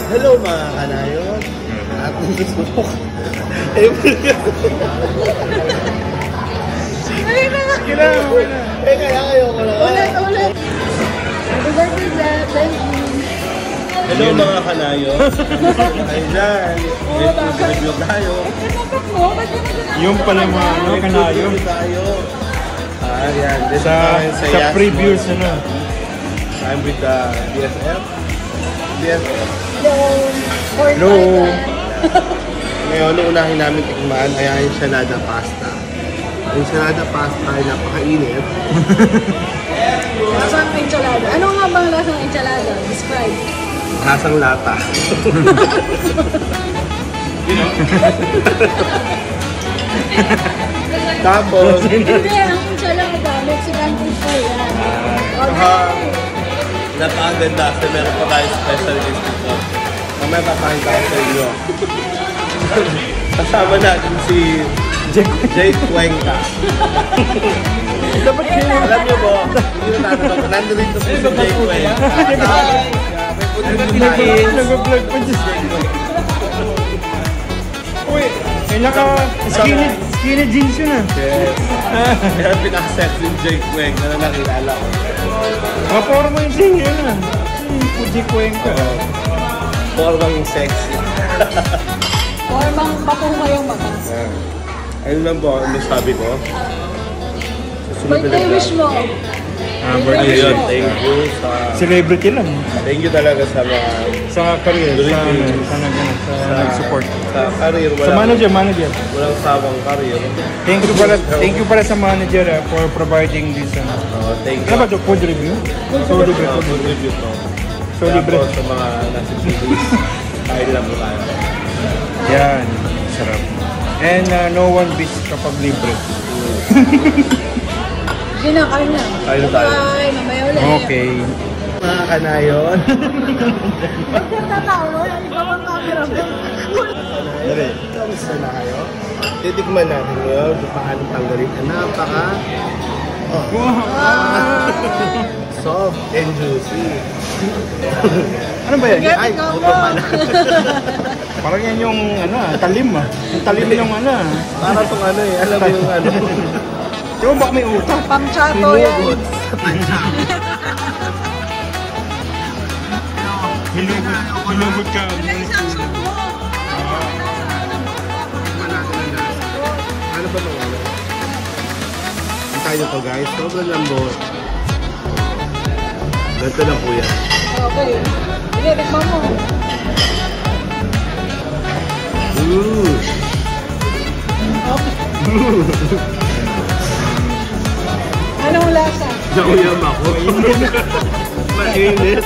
Hello mga kanayon. At nagsusubok. Sige na. Kaya ayoko na. Ulit. Happy birthday, Zed. Thank you. Hello mga kanayon. Ay dyan. Nag-vlog tayo. Yung pala mga kanayon. Ayan. Sa previews na. I'm with the BFF. Hello. Ngayon, unahin namin tikman ay ang enchilada pasta. Ang enchilada pasta ay napakainit. Lasang enchilada. Ano nga bang lasang enchilada? Describe. Lasang lata. Tapos, Hindi, ang enchilada. Mexican food po yan. napakaganda kasi meron pa tayo special guest dito. Mamaya papakita ko sa inyo. Kasama natin si Jay Cuenca. Alam niyo po, hindi na natin nandito po si Jay Cuenca. Nag-vlog pa si Jay Cuenca. Uy, may naka-skinny jeans yun ah. Yes. Kaya pinaka-sexy yung Jay Cuenca na nakilala ko. Maporo mo yung singin yun ah. Jay Cuenca. Formang sexy. Formang patungo yung mata. Ayun lang po, ano sabi ko? Birthday wish mo. Birthday Ayun, wish. thank you sa... Celebrity lang. Thank you talaga sa mga... Sa career, sa nag-support. Sa career, Sa manager. Walang sawang career. Thank you pala sa manager for providing this. Thank you. Ano ba ito? Food review? Food review to. So libre. Sa mga nasa series, kain lang po tayo. Yan, sarap. And no one beats kapag libre. Hindi na, kain na. Kain na tayo. Bye, mamaya ulit. Okay. Mga kanayon. Tatawa, ano ba ang camera mo? Dali, kamusta na kayo? Titikman natin ngayon kung paano tanggalin ang napaka soft and juicy. Ano ba yan? Ay, buto pala. Parang yan yung talim ah. Yung talim yung Para itong alam mo yung Di ba baka may utak? Pang-chato yan. Hinugot ka. Ano ba ito? Ang tayo to guys, sobrang lambot. Ganito lang po yan. Okay. Sige, tikman mo. Anong lasa? Nauyam ako. Mainit.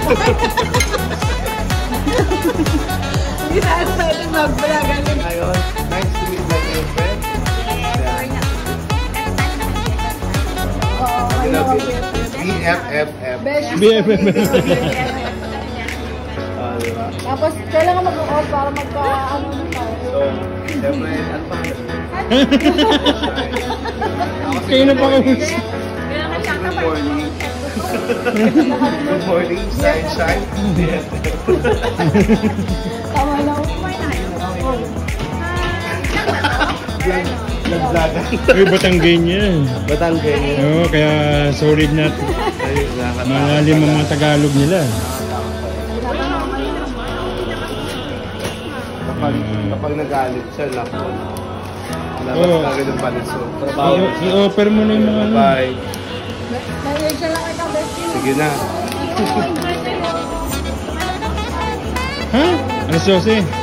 Hindi tayo pwede mag-vlog. Ayun, nice to meet my new friend. BFFF. BFF. Diba? Tapos, kailangan mag-off para magka-ano na tayo. So, siyempre, ano pa? Kayo na pa kayo. Good morning. Good morning, sunshine. Tama na. Nag-vlogan. Ay, Batanggay niya. Batanggay niya. Oo, kaya solid na. Malalim ang mga Tagalog nila. Kapag nagalit siya, lako. Labas kagad ng palisod. I-offer mo na yung mga Bye. Nag-iig siya lang kitang bestie. Sige na. Ha? Ano sauce eh?